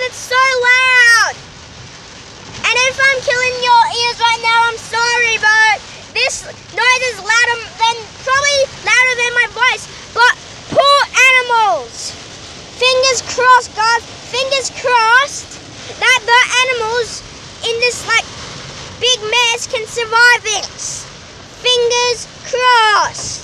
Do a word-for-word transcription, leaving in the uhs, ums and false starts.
because it's so loud. And if I'm killing your ears right now, I'm sorry, but this noise is louder than, probably louder than my voice. But poor animals. Fingers crossed, guys. Fingers crossed that the animals in this like big mess can survive this. Fingers crossed.